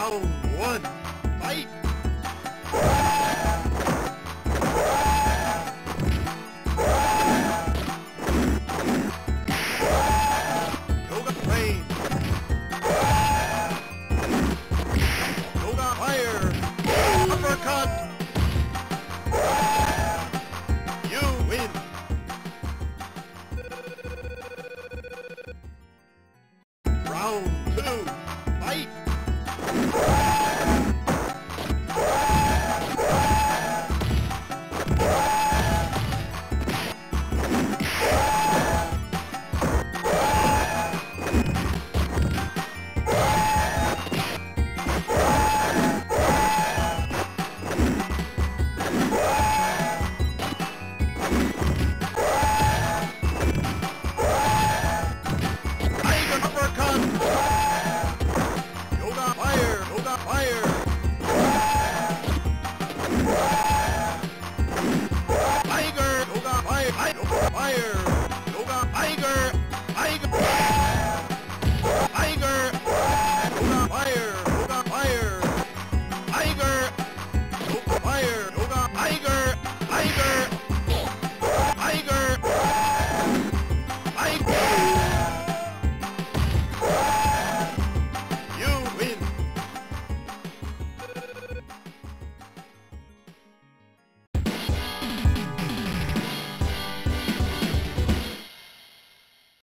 Round one, fight! Yoga flame! Yoga fire! Uppercut! You win! Round two, fight! Tiger uppercut! Yoga fire! Yoga fire! Tiger! Yoga fire! Yoga fire!